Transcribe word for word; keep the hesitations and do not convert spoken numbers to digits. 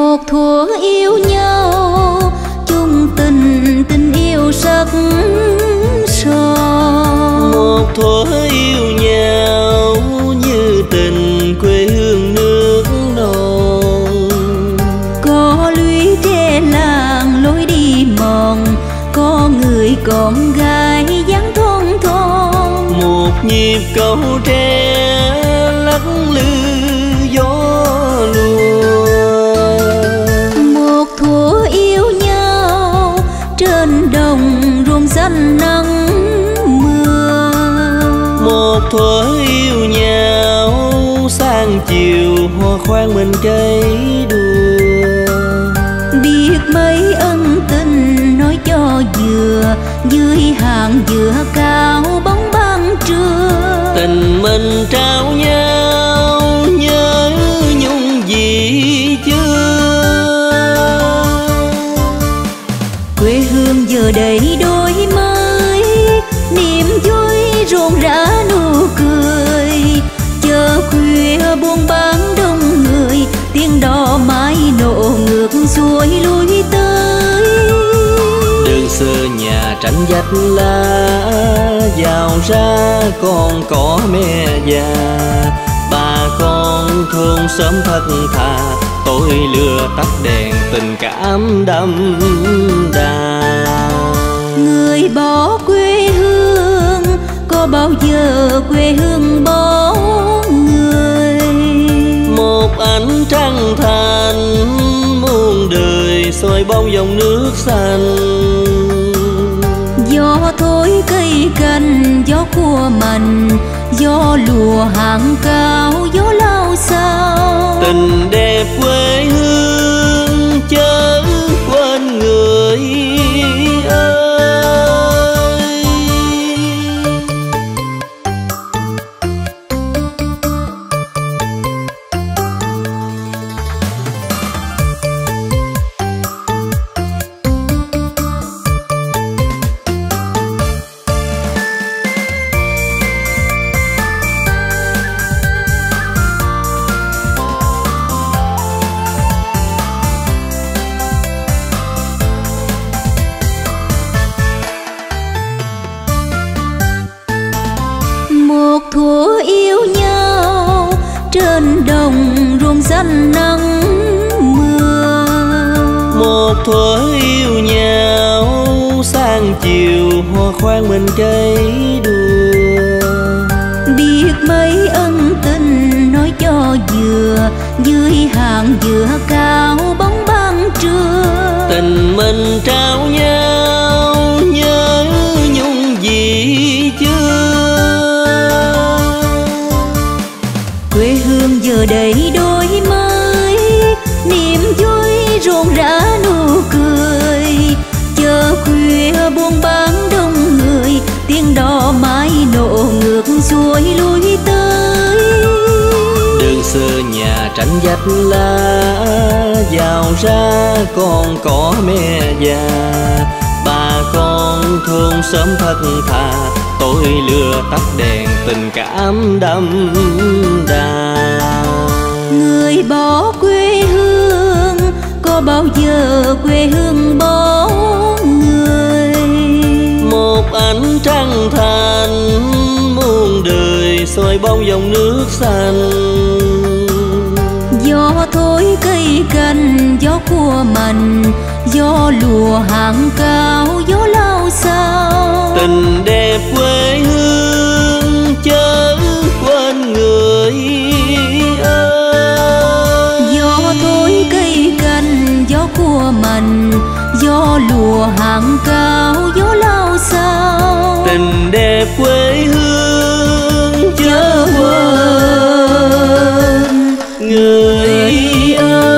Một thuở yêu nhau chung tình, tình yêu sắc son. Một thuở yêu nhau như tình quê hương nước non. Có lũy tre làng lối đi mòn, có người con gái dáng thon thon. Một nhịp câu tre lắc lư gió lùa. Một thuở yêu nhau trên đồng ruộng xanh nắng mưa. Một thuở yêu nhau sang chiều hoa khoan bên cây đùa. Biết mấy ân tình nói cho vừa, dưới hàng dừa cao bóng ban trưa. Tình mình trao nhau nhớ nhung gì chưa. Quê hương giờ đây đổi mới, niềm vui rộn rã nụ cười. Chờ khuya buôn bán đông người, tiếng đò mái nổ ngược xuôi lui tới. Đường xưa nhà tranh vách lá, vào ra con có mẹ già. Bà con thương sớm thật thà, tôi lừa tắt đèn tình cảm đậm đà. Người bỏ quê hương, có bao giờ quê hương bỏ người. Một ánh trăng thanh muôn đời soi bóng dòng nước xanh. Gió thổi cây cành, gió cua mành, gió lùa hàng cao, gió lao sao. Tình đẹp quê hương chớ quên người ơi. Một thuở yêu nhau trên đồng ruộng xanh nắng mưa. Một thuở yêu nhau sang chiều hoa khoan bên cây đùa. Biết mấy ân tình nói cho vừa, dưới hàng dừa cao bóng ban trưa. Tình mình trao nhau nhớ nhung gì chưa. Quê hương giờ đây đổi mới, niềm vui rộn rã nụ cười. Chờ khuya buôn bán đông người, tiếng đò mái nổ ngược xuôi lui tới. Đường xưa nhà tranh vách lá, vào ra con có mẹ già. Bà con thương sớm thật thà, tôi lừa tắt đèn tình cảm đậm đà. Người bỏ quê hương, có bao giờ quê hương bỏ người. Một ánh trăng thanh muôn đời soi bóng dòng nước xanh. Gió thổi cây cành, gió cua mành, gió lùa hàng cao, gió lao sao. Tình đẹp quê hương chớ quên người ơi. Gió thổi cây cành, gió cua mành, gió lùa hàng cao, gió lao sao. Tình đẹp quê hương chớ quên người ơi.